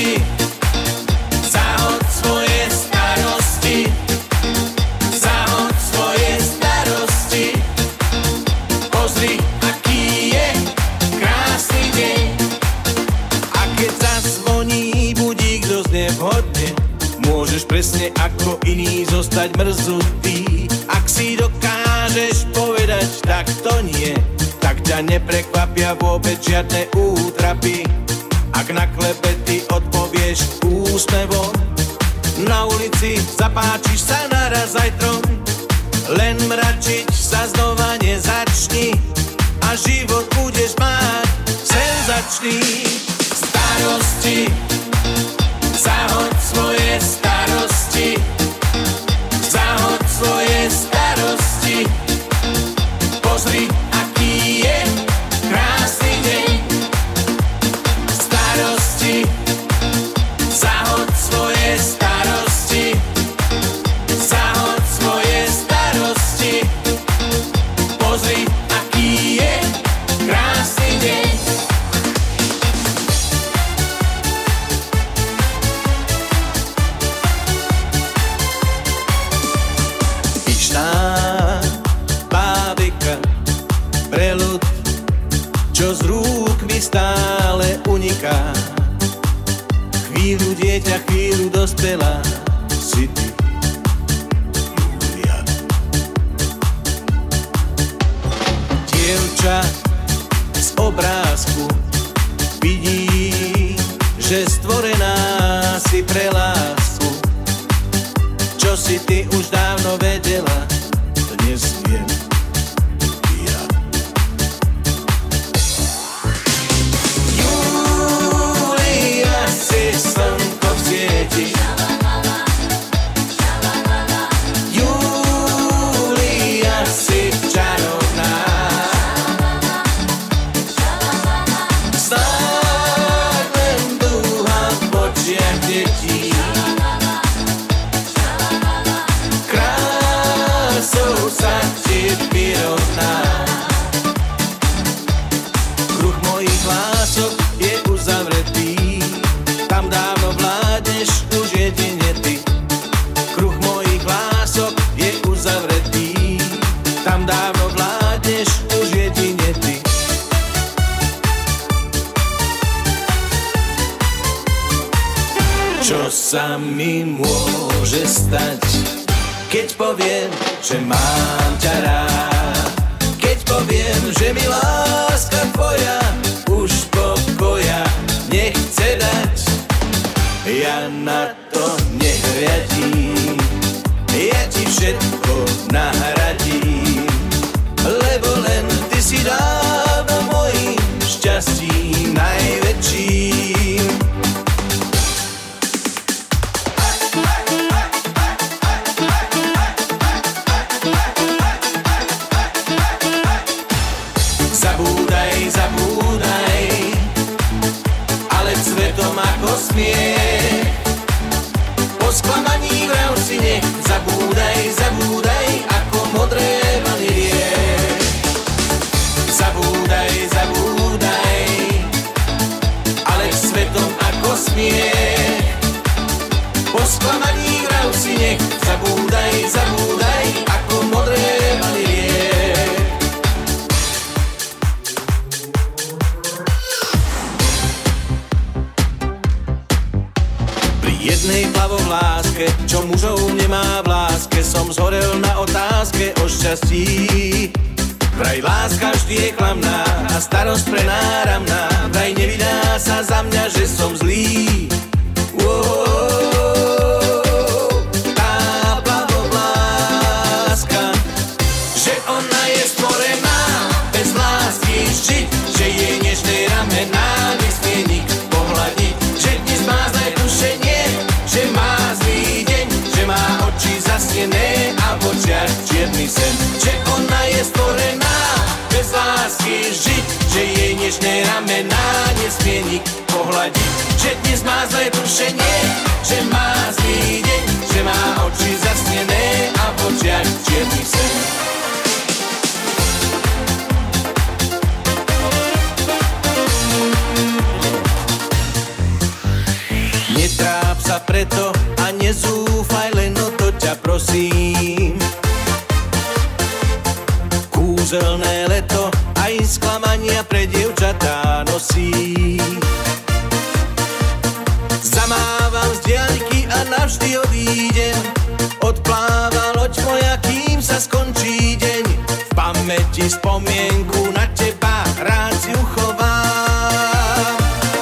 starosti, zahod svoje starosti, zahod svoje starosti. Pozri, aký je krásny deň. A keď zazvoní budík dosť nevhodne, môžeš presne ako iný zostať mrzutý. Ak si dokážeš povedať, tak to nie, tak ťa neprekvapia vôbec žiadne útrapy. Ak na klebety odpovieš úsmevom, na ulici zapáčiš sa naraz aj trom. Len mračiť sa znova nezačni a život budeš mať senzačný. Starosti, zahod svoje starosti, zahod svoje starosti. Pozri, aký je krásny deň. Starosti, zahod svoje starosti, zahod svoje starosti. Pozri, aký je krásny deň. Pyšná bábika, preľud, čo z rúk mi stále uniká. Chvíľu dieťa, chvíľu dospelá si ty, Julia. Dievča z obrázku vidí, že stvorená si pre lásku. Čo si ty už dávno vedela, dnes viem ja. Julia, si slnko v sieti. Julia, si čarovná. Snáď len dúha v očiach detí. Krásou sa ti vyrovná. Kruh mojich lások je uzavretý, tam dávno vládneš už jedine ty. Kruh mojich lások je uzavretý, tam dávno vládneš už jedine ty. Čo sa mi môže stať, keď poviem, že mám ťa rád? Keď poviem, že mi láska tvoja už pokoja nechce dať. Ja na to nehľadím, ja ti všetko nahradím, lebo len ty si dávno mojím šťastím najväčším. Zabúdaj, zabúdaj, ale cvetom ako smiech. Po sklamaní vrav si nech. Zabúdaj, zabúdaj, ako modré vanilie. Zabúdaj, zabúdaj, ale cvetom ako smiech. Po sklamaní vrav si nech. Zabúdaj, zabúdaj, ako modré vanilie. Jednej plavovláske, čo mužov nemá v láske, som zhorel na otázke o šťastí. Vraj láska vždy je klamná a starosť prenáramná, vraj nevydá sa za mňa, že som zlý. Tá plavovláska, že ona je stvorená bez lásky žiť, že jej nežné ramená nesmie nik pohľadiť, že dnes má zlé tušenie, že má zlý deň, že má oči zasnené a v očiach čierny sen. Že ona je stvorená bez lásky žiť, že jej nežné ramená nesmie nik pohľadiť, že dnes má zlé tušenie, že má zlý deň, že má oči zasnené a v očiach čierny sen. sa preto a nezúfaj, len o to ťa prosím. Kúzelné leto aj sklamania pre dievčatá nosí. Zamávam z diaľky a navždy odídem. Odpláva loď moja, kým sa skončí deň. V pamäti spomienku na teba rád si uchovám.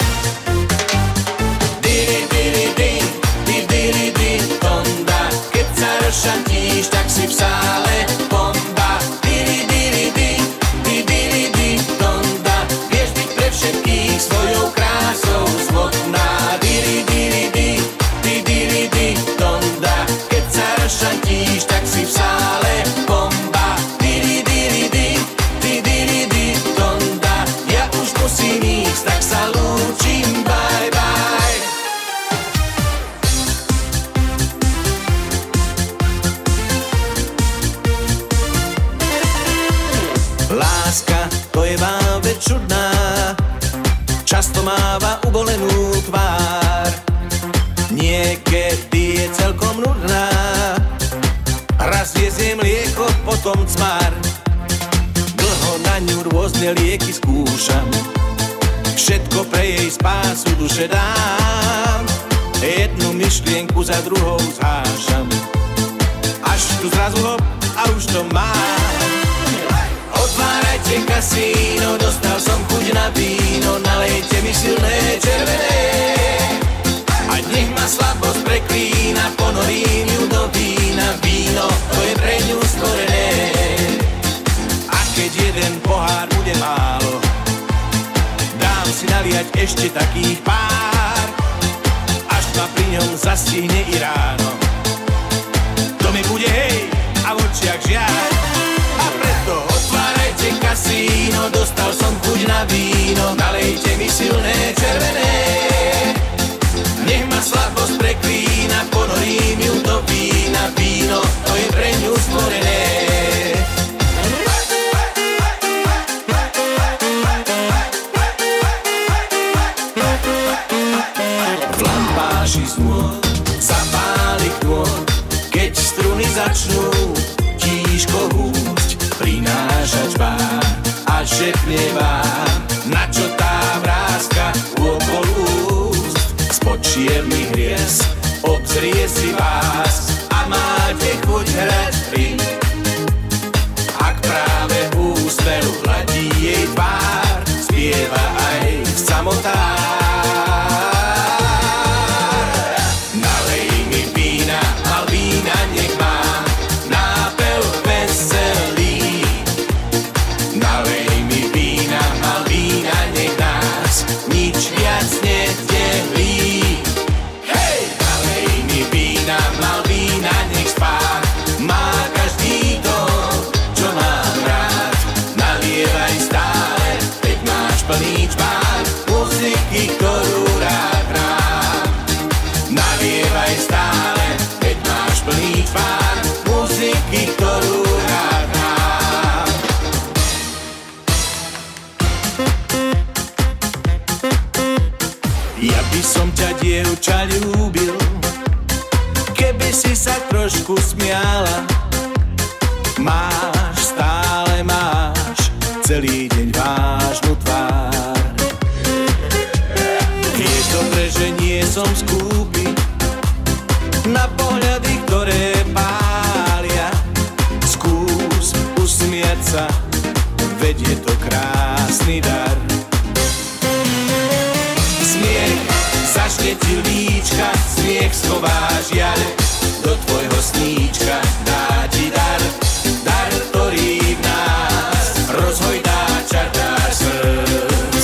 Diri, diri, din, di, diri, din, tonda. Keď sa rozšantíš, tak si v sále bomba. Diri, diri, din, di, diri, din, tonda. Vieš byť pre všetkých svojou krásou smutná. Diri, diri, din, di, diri, din, tonda. Keď sa rozšantíš, tak si v sále bomba. Diri, diri, din, di, diri, din, tonda. Ja už musím ísť, tak sa lúčim, bye, bye. Láska, to je váve čudná, často máva ubolenú tvár. Niekedy je celkom nudná, raz jezie mlieko, potom cmar. Dlho na ňu rôzne lieky skúšam, všetko pre jej spásu duše dám. Jednu myšlienku za druhou zhášam, až tu zrazu hop a už to mám. Otvárajte kasíno, dostal som chuť na víno, nalejte mi silné červené. A nech ma slabosť preklína, ponorím ju do vína. Víno, to je pre ňu stvorené. A keď jeden pohár bude málo, dám si naliať ešte takých pár, až ma pri ňom zastihne i ráno. To mi bude hej a v očiach žiaľ. A preto otvárajte kasíno, dostal som chuť na víno, nalejte mi silné červené. Nech ma slabosť preklína, ponorím ju do vína. Víno, to je pre ňu stvorené. V lampáši snôd zapáli knôt, keď struny začnú tížko húsť, prinášať vám a šepne vám, na čo tá vrázka okolo úst. Spod čiernych hriez obzrie si vás a máte chuť hrať hry. Ak práve úsmev hladí jej tvár, spieva aj samotár. Nalej mi vína, Malvína, nech mám nápev veselý. Nalej mi vína, Malvína, nech nás nič viac nedelí. Hej! Nalej mi vína, Malvína, nech spá, má každý to, čo mám rád. Nalievaj stále, keď máš plný čbán muziky, ktorú rád hrám. Nalievaj stále, keď máš plný čbán muziky, ktorú rád hrám. Ja by som ťa, dievča, ľúbil, keby si sa trošku smiala. Máš, stále máš, celý deň vážnu tvár. Je dobre, že nie som skúpy na pohľady, ktoré pália. Skús usmiať sa, veď je to krásny dar. Smiech zašne ti líčka, smiech schová žiaľ, do tvojho sníčka dá ti dar. Dar, ktorý v nás rozhojdá čardáš srdc.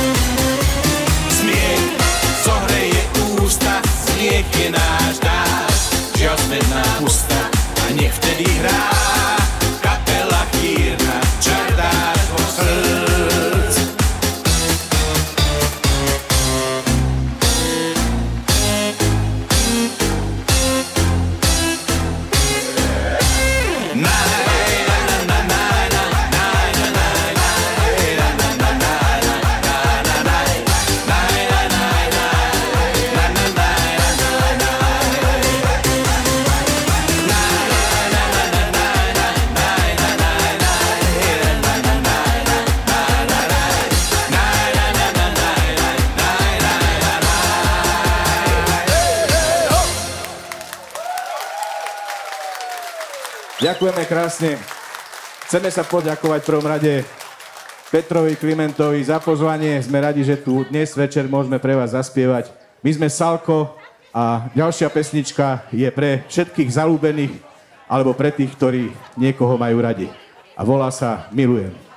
Smiech zohreje ústa, smiech je náš dáš, žiaľ smedná pusta, a nech vtedy hrá kapela chýrna čardáš vo srdc. Ďakujeme krásne. Chceme sa poďakovať v prvom rade Petrovi Klimentovi za pozvanie. Sme radi, že tu dnes večer môžeme pre vás zaspievať. My sme Salko a ďalšia pesnička je pre všetkých zalúbených alebo pre tých, ktorí niekoho majú radi. A volá sa Milujem.